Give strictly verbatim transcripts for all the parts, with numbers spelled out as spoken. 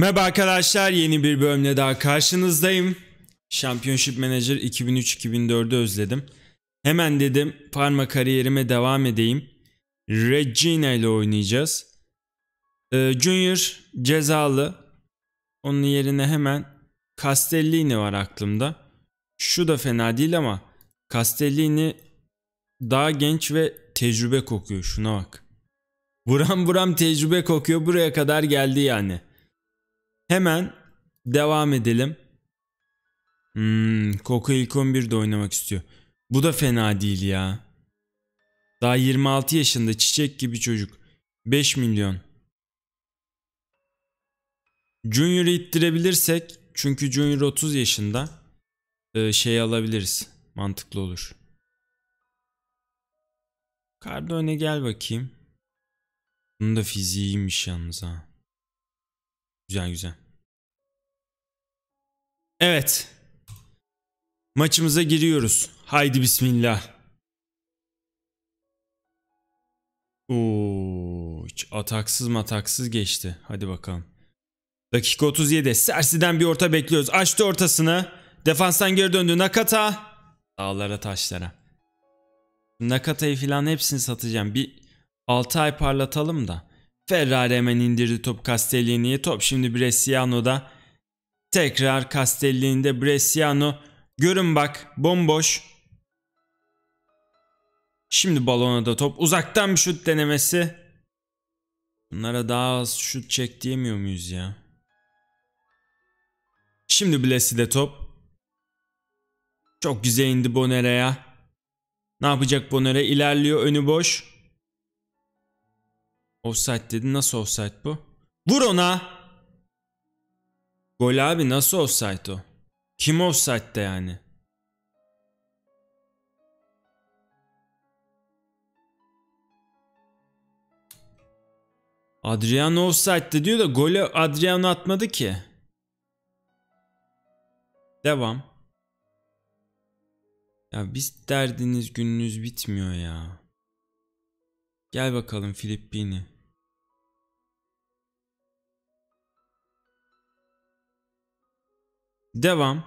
Merhaba arkadaşlar, yeni bir bölümle daha karşınızdayım. Championship Manager iki bin üç iki bin dördü özledim. Hemen dedim Parma kariyerime devam edeyim. Regina ile oynayacağız. Ee, Junior cezalı. Onun yerine hemen Castellini var aklımda. Şu da fena değil ama Castellini daha genç ve tecrübe kokuyor. Şuna bak. Buram buram tecrübe kokuyor. Buraya kadar geldi yani. Hemen devam edelim. Hmm, Coco ilk on birde oynamak istiyor. Bu da fena değil ya. Daha yirmi altı yaşında, çiçek gibi çocuk. beş milyon. Junior'ı ittirebilirsek, çünkü Junior otuz yaşında, e, şey alabiliriz. Mantıklı olur. Cardone gel bakayım. Bunun da fiziği iyiymiş yalnız ha. Güzel güzel. Evet. Maçımıza giriyoruz. Haydi bismillah. Oo, hiç ataksız mataksız geçti. Hadi bakalım. Dakika otuz yedi. Sersi'den bir orta bekliyoruz. Açtı ortasını. Defanstan geri döndü. Nakata. Dağlara taşlara. Nakata'yı falan hepsini satacağım. Bir altı ay parlatalım da. Ferrari hemen indirdi top Castellini'ye. Top şimdi Bresciano'da. Tekrar Castellini'de Bresciano. Görün bak, bomboş. Şimdi balona da top. Uzaktan bir şut denemesi. Bunlara daha az şut çek diyemiyor muyuz ya? Şimdi Blessi'de top. Çok güzel indi Bonere'ye. Ne yapacak Bonere? İlerliyor, önü boş. Offside dedi. Nasıl offside bu? Vur ona. Gol abi, nasıl offside o? Kim offside'de yani? Adriano offside'de diyor da golü Adriano atmadı ki. Devam. Ya biz derdiniz gününüz bitmiyor ya. Gel bakalım Filippini. Devam.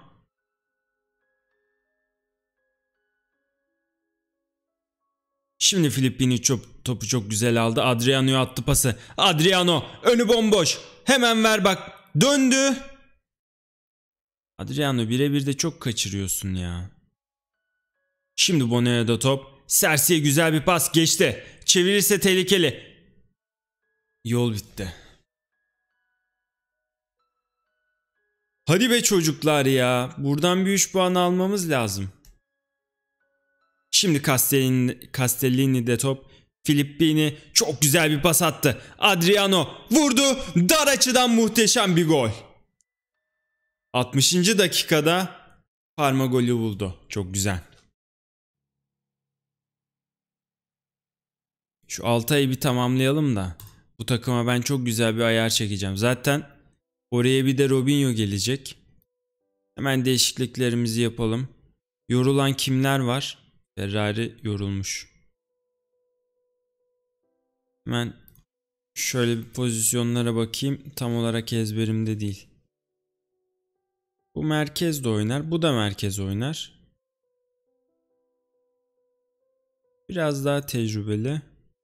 Şimdi Filippini çok, topu çok güzel aldı. Adriano'ya attı pası. Adriano önü bomboş. Hemen ver bak. Döndü. Adriano birebir de çok kaçırıyorsun ya. Şimdi Bonere'de top. Sersi'ye güzel bir pas geçti. Çevirirse tehlikeli. Yol bitti. Hadi be çocuklar ya. Buradan bir üç puan almamız lazım. Şimdi Castellini, Castellini'de top. Filippini çok güzel bir pas attı. Adriano vurdu. Dar açıdan muhteşem bir gol. altmışıncı dakikada Parma golü buldu. Çok güzel. Şu altı ayı bir tamamlayalım da bu takıma ben çok güzel bir ayar çekeceğim. Zaten oraya bir de Robinho gelecek. Hemen değişikliklerimizi yapalım. Yorulan kimler var? Ferrari yorulmuş. Hemen şöyle bir pozisyonlara bakayım. Tam olarak ezberimde değil. Bu merkez de oynar. Bu da merkez oynar. Biraz daha tecrübeli.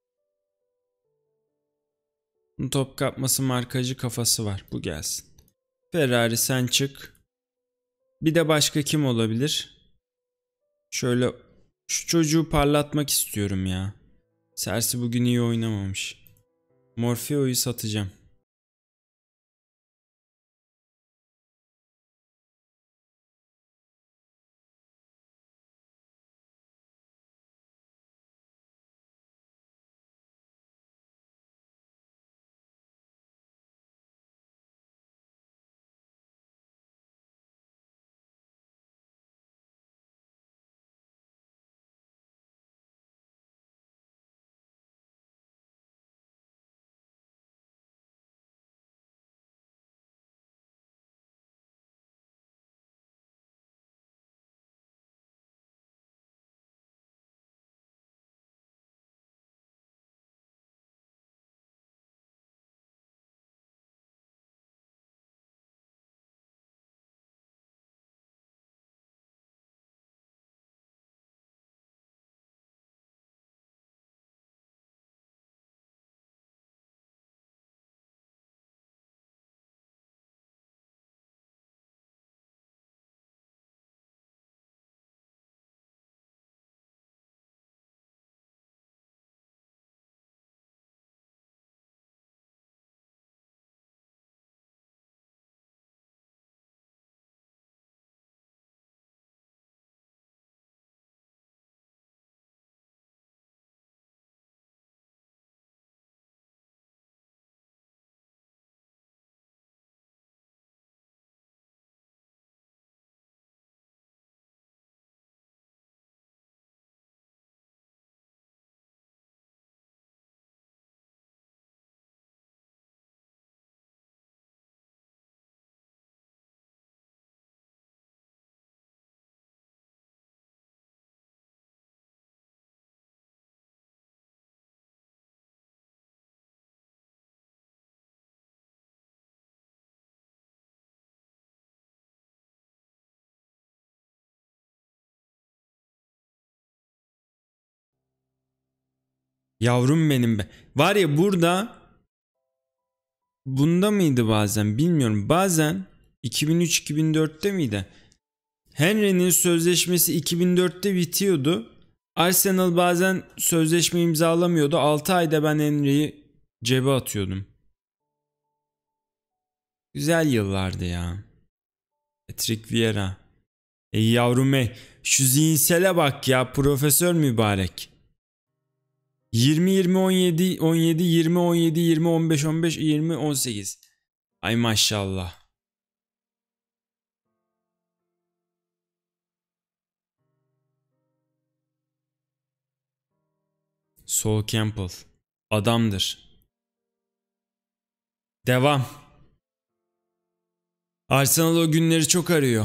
Top kapması, markajı, kafası var. Bu gelsin. Ferrari sen çık. Bir de başka kim olabilir? Şöyle şu çocuğu parlatmak istiyorum ya. Sersi bugün iyi oynamamış. Morfeo'yu satacağım. Yavrum benim be. Var ya burada, bunda mıydı bazen bilmiyorum. Bazen iki bin üç iki bin dörtte miydi? Henry'nin sözleşmesi iki bin dörtte bitiyordu. Arsenal bazen sözleşme imzalamıyordu. altı ayda ben Henry'yi cebe atıyordum. Güzel yıllardı ya. Patrick Vieira. Ey yavrum ey. Şu zihinsele bak ya, profesör mübarek. yirmi yirmi on yedi on yedi yirmi on yedi yirmi on beş on beş yirmi on sekiz. Ay maşallah. Sol Campbell. Adamdır. Devam. Arsenal o günleri çok arıyor.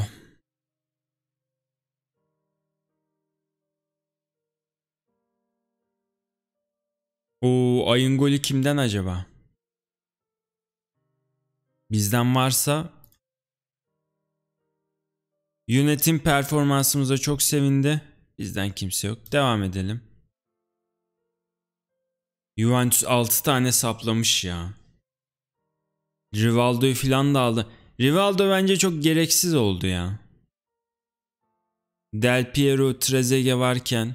O ayın golü kimden acaba? Bizden varsa. Yönetim performansımıza çok sevindi. Bizden kimse yok. Devam edelim. Juventus altı tane saplamış ya. Rivaldo'yu filan da aldı. Rivaldo bence çok gereksiz oldu ya. Del Piero, Trezeguet varken.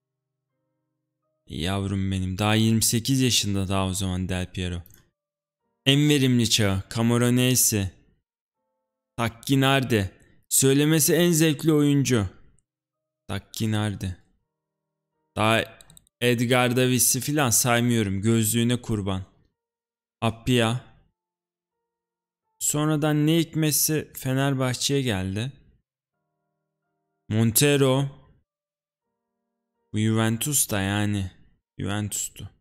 Yavrum benim. Daha yirmi sekiz yaşında daha o zaman Del Piero. En verimli çağı. Camoranesi. Takkinardi. Söylemesi en zevkli oyuncu. Takkinardi. Daha Edgar Davis'i filan saymıyorum. Gözlüğüne kurban. Appia. Sonradan ne hikmetse Fenerbahçe'ye geldi. Montero. Bu Juventus da yani. Juventus'tu.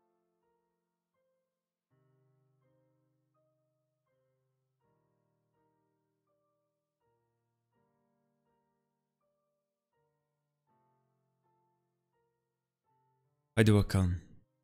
Hadi bakalım.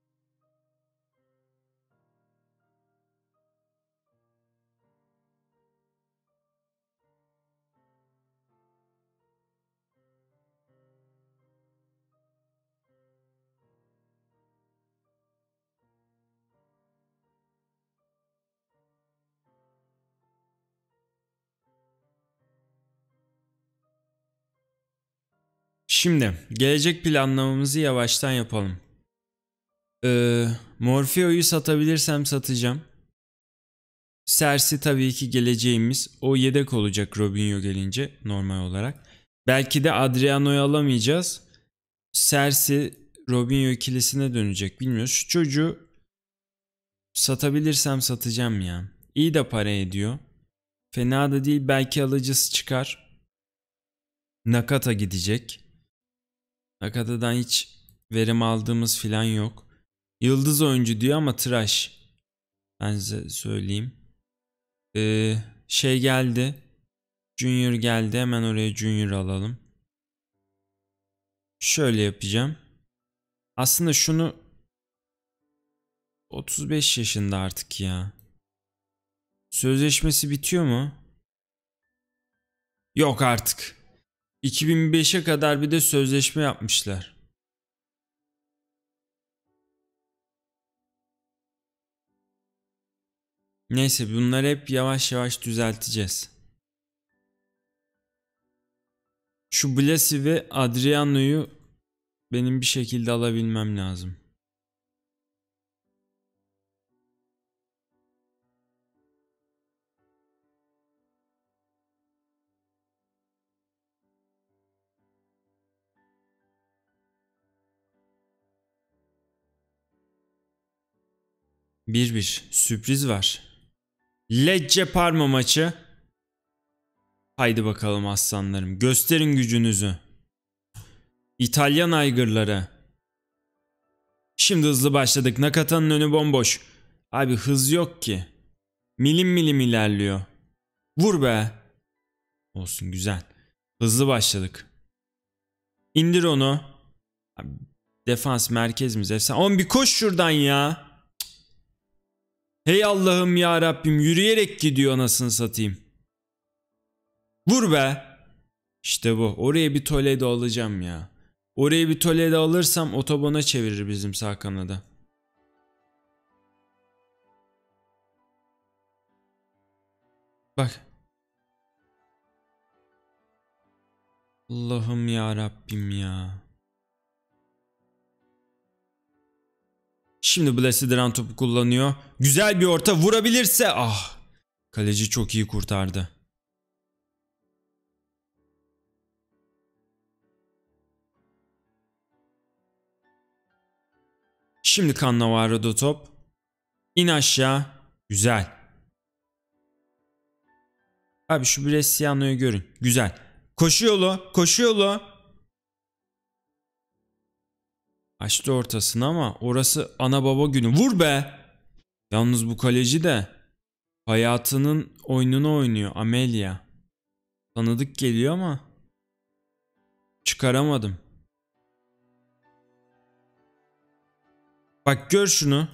Şimdi gelecek planlamamızı yavaştan yapalım. Ee, Morfeo'yu satabilirsem satacağım. Sersi tabii ki geleceğimiz. O yedek olacak Robinho gelince normal olarak. Belki de Adriano'yu alamayacağız. Sersi Robinho ikilisine dönecek, bilmiyoruz. Şu çocuğu satabilirsem satacağım ya. İyi de para ediyor. Fena da değil, belki alıcısı çıkar. Nakata gidecek. Nakata'dan hiç verim aldığımız filan yok. Yıldız oyuncu diyor ama tıraş. Ben size söyleyeyim. Ee, şey geldi. Junior geldi. Hemen oraya Junior alalım. Şöyle yapacağım. Aslında şunu otuz beş yaşında artık ya. Sözleşmesi bitiyor mu? Yok artık. iki bin beşe kadar bir de sözleşme yapmışlar. Neyse, bunları hep yavaş yavaş düzelteceğiz. Şu Blasi ve Adriano'yu benim bir şekilde alabilmem lazım. bir bir. Sürpriz var. Lecce Parma maçı. Haydi bakalım aslanlarım. Gösterin gücünüzü. İtalyan aygırları. Şimdi hızlı başladık. Nakata'nın önü bomboş. Abi hız yok ki. Milim milim ilerliyor. Vur be. Olsun, güzel. Hızlı başladık. İndir onu. Abi, defans merkezimiz efsane. Oğlum bir koş şuradan ya. Hey Allah'ım ya Rabbim, yürüyerek gidiyor anasını satayım. Vur be. İşte bu. Oraya bir Toledo alacağım ya. Orayı bir Toledo alırsam otobana çevirir bizim sağ kanada. Bak. Allah'ım ya Rabbim ya. Şimdi Blessed Run topu kullanıyor. Güzel bir orta, vurabilirse. Ah. Kaleci çok iyi kurtardı. Şimdi Cannavaro'da top. İn aşağı. Güzel. Abi şu Bresciano'yu görün. Güzel. Koşu yolu. Koşu yolu. Açtı ortasını ama orası ana baba günü. Vur be. Yalnız bu kaleci de hayatının oyununu oynuyor. Amelia. Tanıdık geliyor ama çıkaramadım. Bak gör şunu.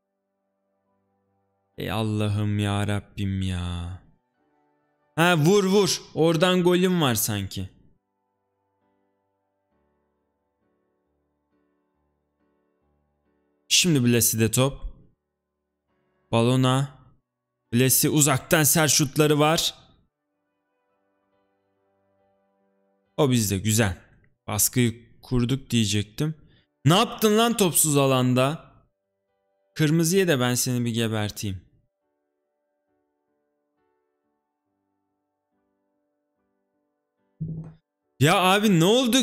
Ey Allah'ım ya Rabbim ya. Ha vur vur. Oradan golüm var sanki. Şimdi Blessi'de top. Balona. Blessi uzaktan sert şutları var. O bizde güzel. Baskıyı kurduk diyecektim. Ne yaptın lan topsuz alanda? Kırmızıya da ben seni bir geberteyim. Ya abi ne oldu?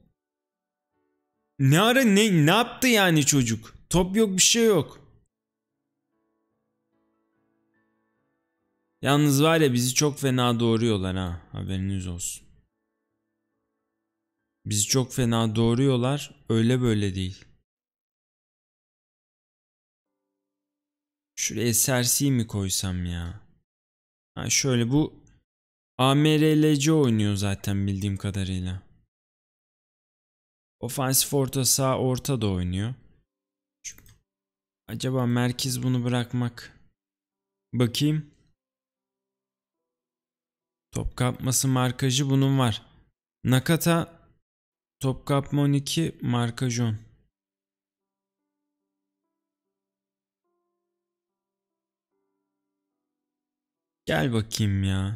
Ne ara ne ne yaptı yani çocuk? Top yok, bir şey yok. Yalnız var ya, bizi çok fena doğruyorlar ha, haberiniz olsun. Bizi çok fena doğruyorlar, öyle böyle değil. Şuraya Sersi'yi mi koysam ya? Ha şöyle, bu A M R L C oynuyor zaten bildiğim kadarıyla. Ofansif orta, sağ orta da oynuyor. Acaba merkez bunu bırakmak. Bakayım. Top kapması markajı bunun var. Nakata top kapma on iki, markaj on. Gel bakayım ya.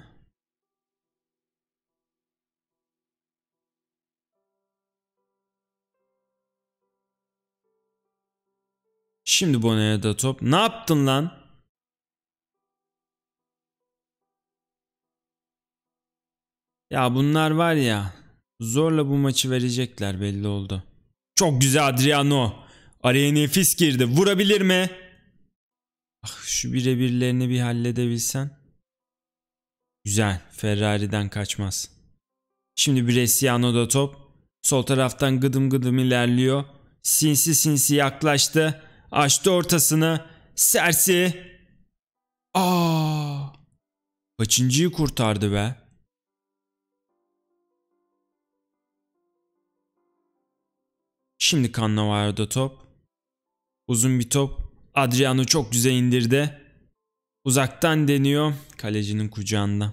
Şimdi Bona'ya da top. Ne yaptın lan? Ya bunlar var ya, zorla bu maçı verecekler, belli oldu. Çok güzel Adriano. Araya nefis girdi. Vurabilir mi? Ah, şu birebirlerini bir halledebilsen. Güzel. Ferrari'den kaçmaz. Şimdi Bresciano'da top. Sol taraftan gıdım gıdım ilerliyor. Sinsi sinsi yaklaştı. Açtı ortasını. Sersi. Aa! Kaçıncıyı kurtardı be? Şimdi Cannavaro'da top. Uzun bir top. Adriano çok güzel indirdi. Uzaktan deniyor. Kalecinin kucağında.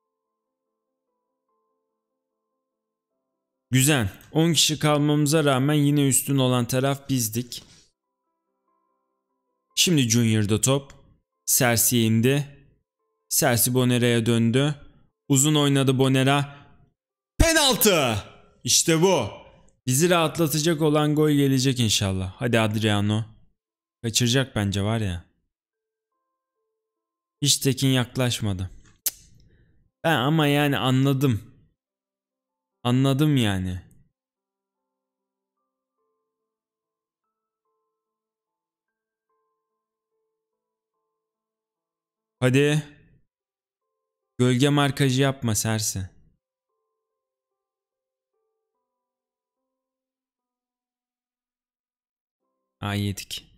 Güzel. on kişi kalmamıza rağmen yine üstün olan taraf bizdik. Şimdi Junior'da top. Sersi'ye indi. Sersi Bonera'ya döndü. Uzun oynadı Bonera. Penaltı! İşte bu. Bizi rahatlatacak olan gol gelecek inşallah. Hadi Adriano. Kaçıracak bence var ya. Hiç Tekin yaklaşmadı. Ben ama yani anladım. Anladım yani. Hadi. Gölge markajı yapma Sersi. Aa, yedik.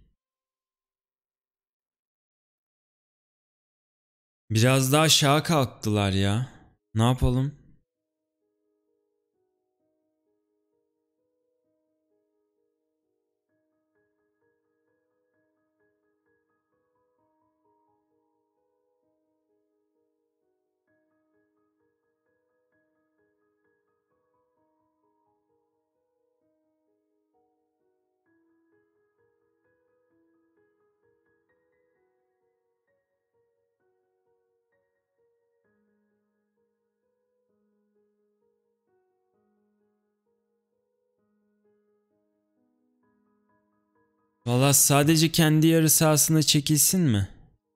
Biraz daha aşağı kalktılar ya. Ne yapalım? Valla sadece kendi yarı sahasına çekilsin mi?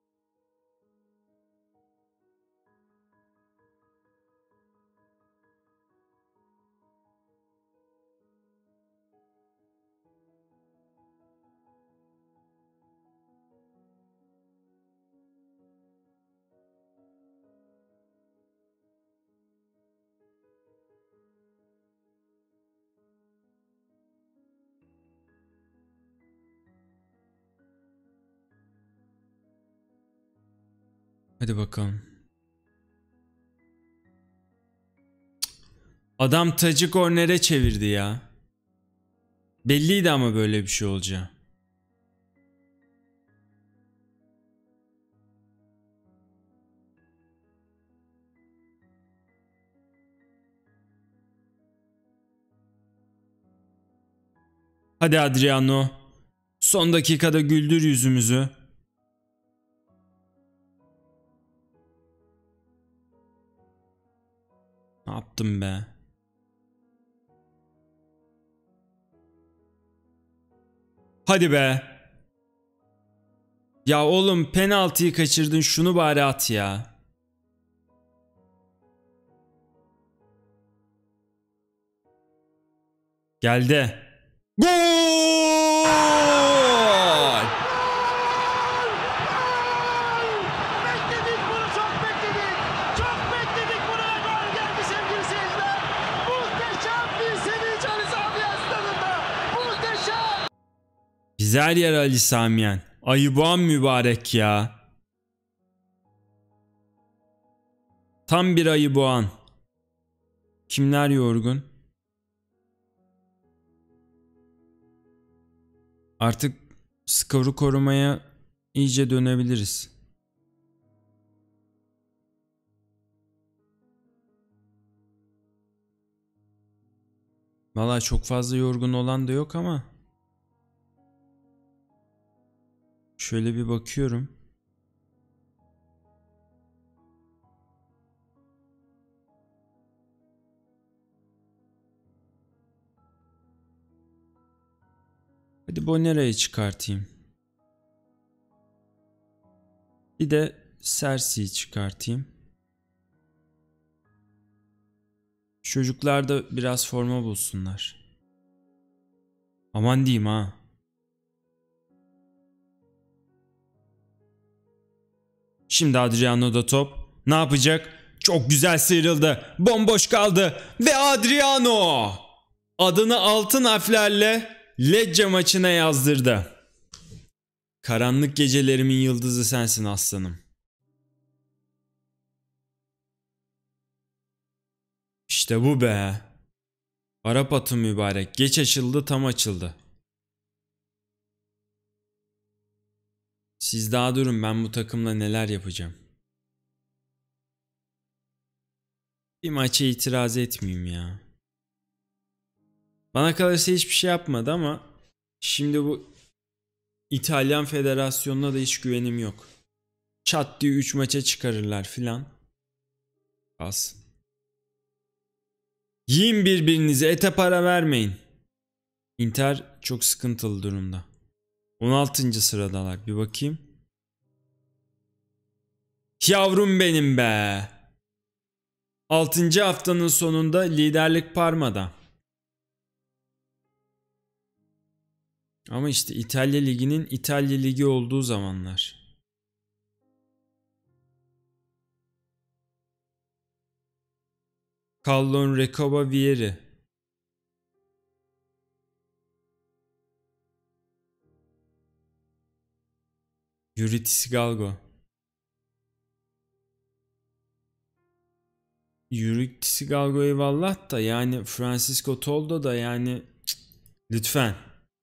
Hadi bakalım. Adam tacı kornere çevirdi ya. Belliydi ama böyle bir şey olacağı. Hadi Adriano. Son dakikada güldür yüzümüzü. Ne yaptım be? Hadi be. Ya oğlum penaltıyı kaçırdın, şunu bari at ya. Geldi. Gol! Bekledik bunu, çok bekledik. Çok bekledik bunu ve gol geldi sevgili seyirciler. Muhteşem bir sevinç Ali Sami Yen stadında. Muhteşem. Biz her yer Ali Sami Yen. Ayıboğan mübarek ya. Tam bir Ayıboğan. Kimler yorgun? Artık skoru korumaya iyice dönebiliriz. Vallahi çok fazla yorgun olan da yok ama. Şöyle bir bakıyorum. Hadi Bonera'yı çıkartayım. Bir de Sersi'yi çıkartayım. Çocuklar da biraz forma bulsunlar. Aman diyeyim ha. Şimdi Adriano'da top. Ne yapacak? Çok güzel sıyrıldı. Bomboş kaldı. Ve Adriano adını altın harflerle Lecce maçına yazdırdı. Karanlık gecelerimin yıldızı sensin aslanım. İşte bu be. Arap atı mübarek. Geç açıldı, tam açıldı. Siz daha durun, ben bu takımla neler yapacağım. Bir maça itiraz etmeyeyim ya. Bana kalırsa hiçbir şey yapmadı ama şimdi bu İtalyan Federasyonu'na da hiç güvenim yok. Çat diye üç maça çıkarırlar filan. Kalsın. Yiyin birbirinizi, ete para vermeyin. Inter çok sıkıntılı durumda. on altıncı sıradalar, bir bakayım. Yavrum benim be. altıncı haftanın sonunda liderlik Parma'da. Ama işte İtalya Ligi'nin İtalya Ligi olduğu zamanlar. Callon Recoba Vieri. Yuritis Galgo. Yuritis Galgo eyvallah da yani Francisco Toldo da yani cık, lütfen.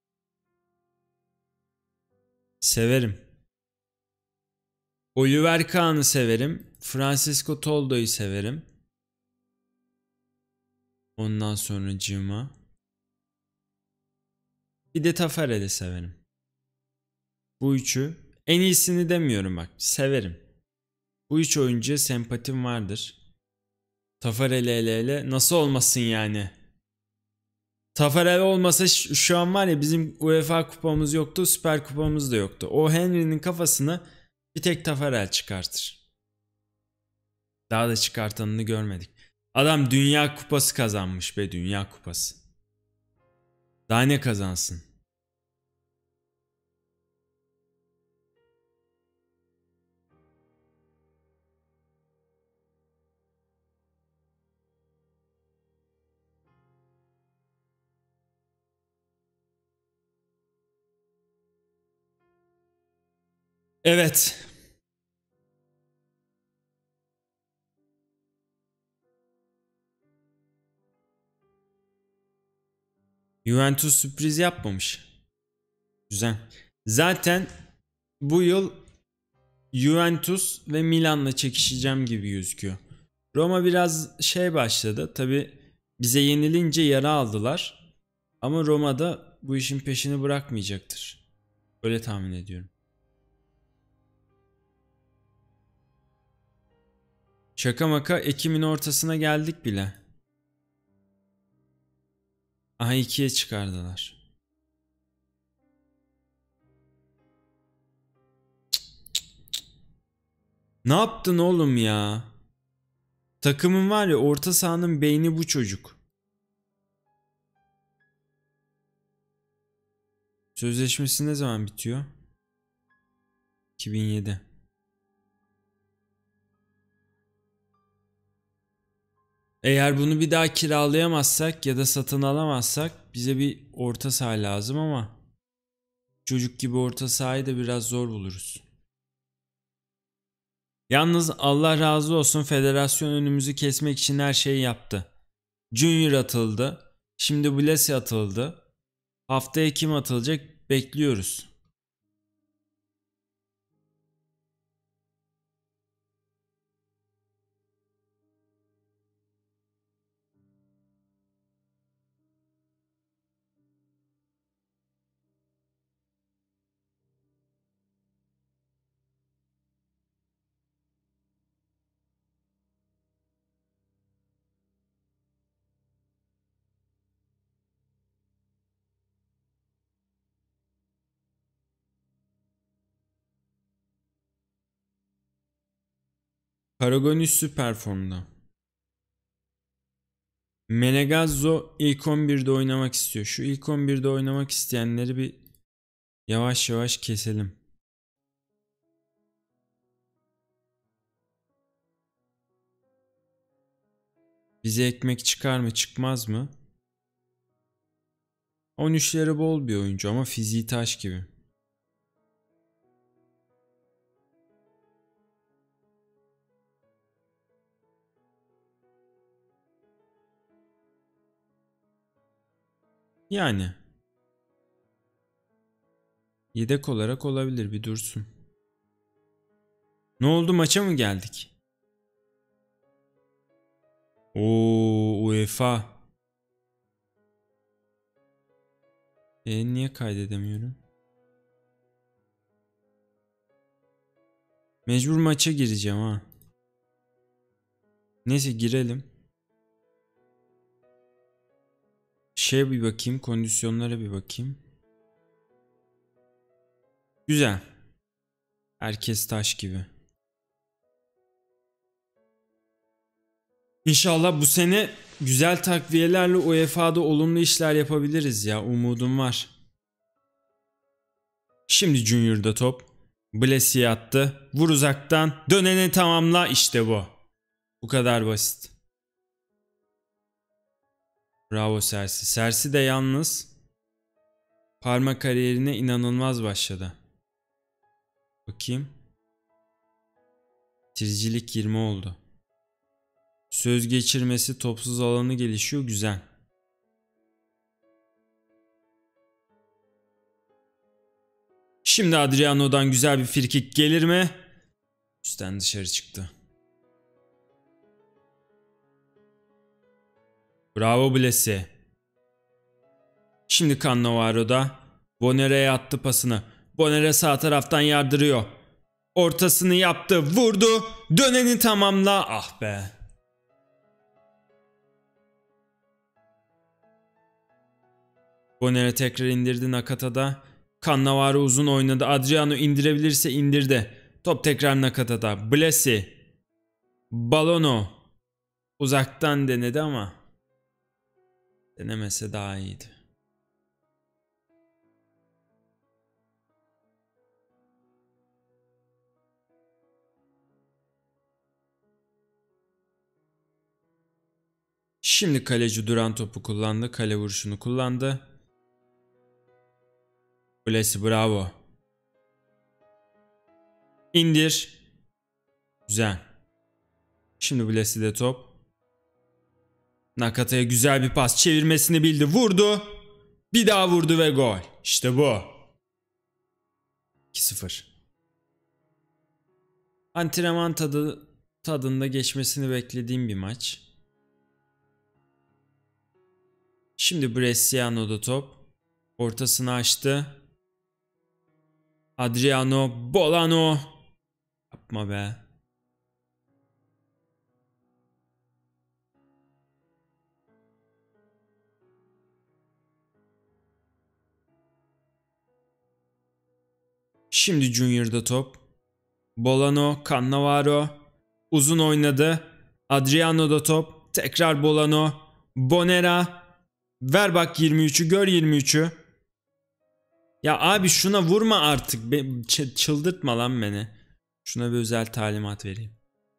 Severim. Oliver Kahn'ı severim. Francisco Toldo'yu severim. Ondan sonra Cima. Bir de Tafarel'i severim. Bu üçü. En iyisini demiyorum bak. Severim. Bu üç oyuncuya sempatim vardır. Tafarel hele hele nasıl olmasın yani? Tafarel olmasa şu an var ya, bizim UEFA kupamız yoktu, Süper Kupamız da yoktu. O Henry'nin kafasını bir tek Tafarel çıkartır. Daha da çıkartanını görmedik. Adam Dünya Kupası kazanmış be, Dünya Kupası. Daha ne kazansın? Evet. Juventus sürpriz yapmamış. Güzel. Zaten bu yıl Juventus ve Milan'la çekişeceğim gibi gözüküyor. Roma biraz şey başladı. Tabi bize yenilince yara aldılar. Ama Roma da bu işin peşini bırakmayacaktır. Öyle tahmin ediyorum. Şaka maka Ekim'in ortasına geldik bile. Aha, ikiye çıkardılar. Ne yaptın oğlum ya? Takımın var ya, orta sahanın beyni bu çocuk. Sözleşmesi ne zaman bitiyor? iki bin yedi. Eğer bunu bir daha kiralayamazsak ya da satın alamazsak bize bir orta saha lazım ama çocuk gibi orta sahayı da biraz zor buluruz. Yalnız Allah razı olsun, federasyon önümüzü kesmek için her şeyi yaptı. Junior atıldı. Şimdi Blasi atıldı. Haftaya kim atılacak bekliyoruz. Paragonis süper formda. Menegazzo ilk on birde oynamak istiyor. Şu ilk on birde oynamak isteyenleri bir yavaş yavaş keselim. Bize ekmek çıkar mı çıkmaz mı? on üçleri bol bir oyuncu ama fiziği taş gibi. Yani yedek olarak olabilir, bir dursun. Ne oldu, maça mı geldik? Oo, UEFA. E niye kaydedemiyorum? Mecbur maça gireceğim ha. Neyse girelim. Şeye bir bakayım, kondisyonlara bir bakayım. Güzel. Herkes taş gibi. İnşallah bu sene güzel takviyelerle U E F A'da olumlu işler yapabiliriz ya. Umudum var. Şimdi Junior'da top. Blasi'ye attı. Vur uzaktan. Döneni tamamla. İşte bu. Bu kadar basit. Bravo Sersi. Sersi de yalnız Parma kariyerine inanılmaz başladı. Bakayım. Bitiricilik yirmi oldu. Söz geçirmesi, topsuz alanı gelişiyor. Güzel. Şimdi Adriano'dan güzel bir frikik gelir mi? Üstten dışarı çıktı. Bravo Blesi. Şimdi Cannavaro'da. Bonnere'ye attı pasını. Bonnere sağ taraftan yardırıyor. Ortasını yaptı. Vurdu. Döneni tamamla. Ah be. Bonera tekrar indirdi Nakata'da. Cannavaro uzun oynadı. Adriano indirebilirse indirdi. Top tekrar Nakata'da. Blesi. Balono. Uzaktan denedi ama denemese daha iyiydi. Şimdi kaleci duran topu kullandı. Kale vuruşunu kullandı. Blesi bravo. İndir. Güzel. Şimdi Blesi'de top. Nakata'ya güzel bir pas, çevirmesini bildi. Vurdu. Bir daha vurdu ve gol. İşte bu. iki sıfır. Antrenman tadı, tadında geçmesini beklediğim bir maç. Şimdi Bresciano'da top. Ortasını açtı. Adriano Bolano. Yapma be. Şimdi Junior'da top. Bolano, Cannavaro. Uzun oynadı. Adriano'da top. Tekrar Bolano. Bonera. Ver bak yirmi üçü, gör yirmi üçü. Ya abi şuna vurma artık. Be ç çıldırtma lan beni. Şuna bir özel talimat vereyim.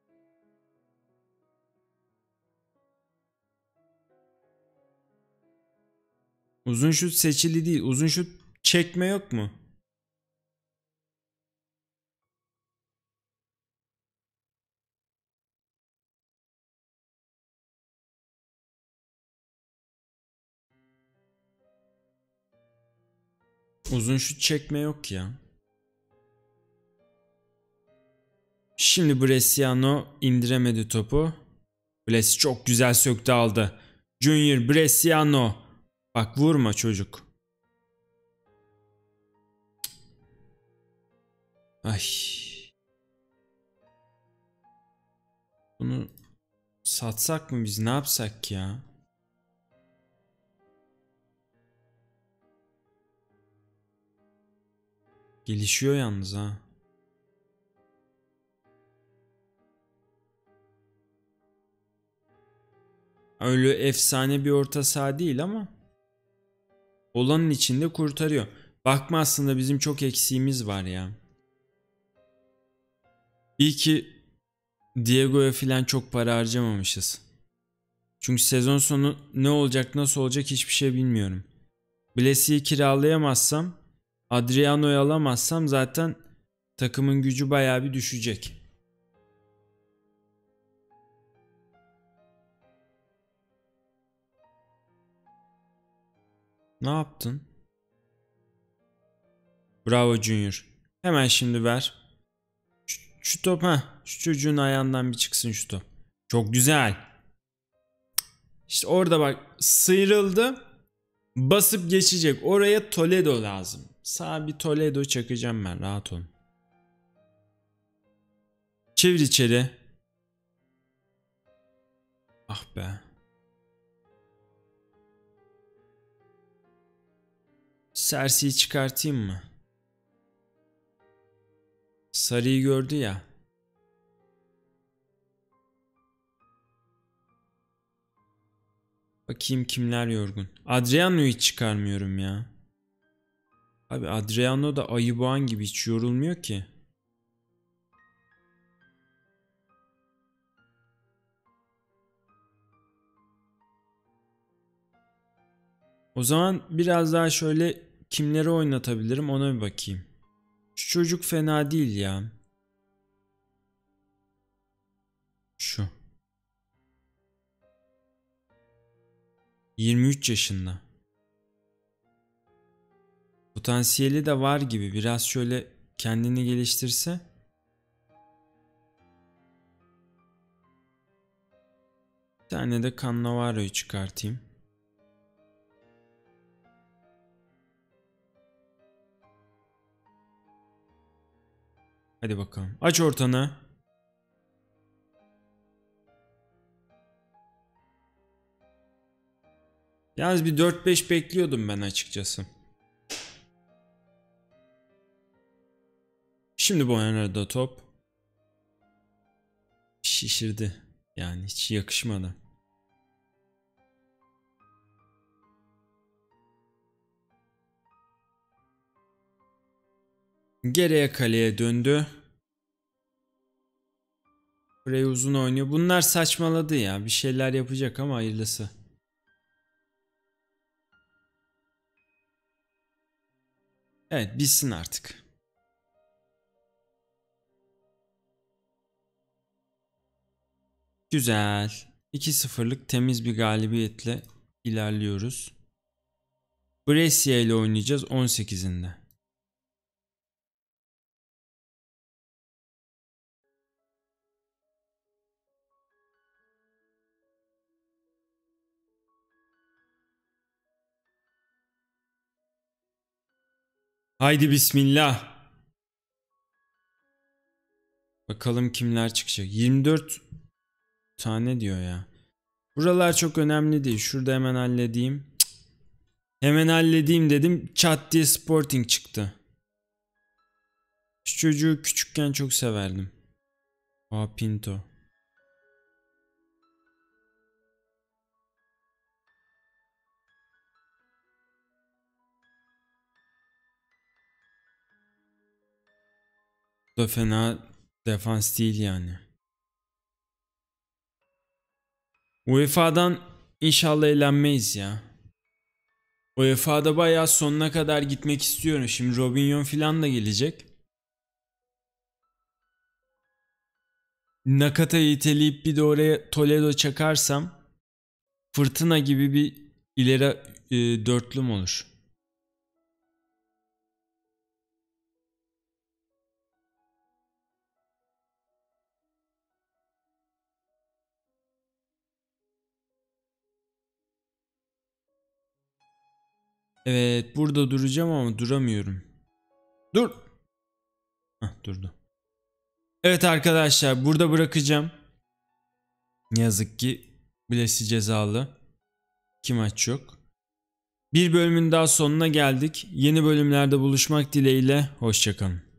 Uzun şut seçili değil. Uzun şut çekme yok mu? Uzun şut çekme yok ya. Şimdi Bresciano indiremedi topu. Blesi çok güzel söktü aldı. Junior Bresciano. Bak vurma çocuk. Ay. Bunu satsak mı biz, ne yapsak ya? Gelişiyor yalnız ha. Öyle efsane bir orta saha değil ama olanın içinde kurtarıyor. Bakma aslında bizim çok eksiğimiz var ya. İyi ki Diego'ya falan çok para harcamamışız. Çünkü sezon sonu ne olacak, nasıl olacak hiçbir şey bilmiyorum. Blesi'yi kiralayamazsam, Adriano'yu alamazsam zaten takımın gücü bayağı bir düşecek. Ne yaptın? Bravo Junior. Hemen şimdi ver. Şu, şu top ha, şu çocuğun ayağından bir çıksın şu top. Çok güzel. İşte orada bak sıyrıldı. Basıp geçecek. Oraya Toledo lazım. Sağ bir Toledo çakacağım ben, rahat olun. Çevir içeri. Ah be. Sersi'yi çıkartayım mı? Sarı'yı gördü ya. Bakayım kimler yorgun. Adriano'yu hiç çıkarmıyorum ya. Abi Adriano da ayı boğan gibi hiç yorulmuyor ki. O zaman biraz daha şöyle kimleri oynatabilirim ona bir bakayım. Şu çocuk fena değil ya. Şu. yirmi üç yaşında. Potansiyeli de var gibi. Biraz şöyle kendini geliştirse. Bir tane de Cannavaro'yu çıkartayım. Hadi bakalım. Aç ortanı. Yalnız bir dört beş bekliyordum ben açıkçası. Şimdi Boyana'da top. Şişirdi. Yani hiç yakışmadı. Geriye kaleye döndü. Burayı uzun oynuyor. Bunlar saçmaladı ya. Bir şeyler yapacak ama hayırlısı. Evet, bitsin artık. Güzel. iki sıfırlık temiz bir galibiyetle ilerliyoruz. Brescia ile oynayacağız on sekizinde. Haydi bismillah. Bakalım kimler çıkacak. yirmi dört tane diyor ya. Buralar çok önemli değil. Şurada hemen halledeyim. Cık. Hemen halledeyim dedim. Çat diye Sporting çıktı. Şu çocuğu küçükken çok severdim. Aa, Pinto. Bu da fena defans değil yani. U E F A'dan inşallah eğlenmeyiz ya. U E F A'da bayağı sonuna kadar gitmek istiyorum. Şimdi Robinho falan da gelecek. Nakata'yı iteleyip bir de oraya Toledo çakarsam fırtına gibi bir ileri e, dörtlüm olur. Evet, burada duracağım ama duramıyorum. Dur. Hah, durdu. Evet arkadaşlar, burada bırakacağım. Ne yazık ki Blesi cezalı. İki maç yok. Bir bölümün daha sonuna geldik. Yeni bölümlerde buluşmak dileğiyle. Hoşça kalın.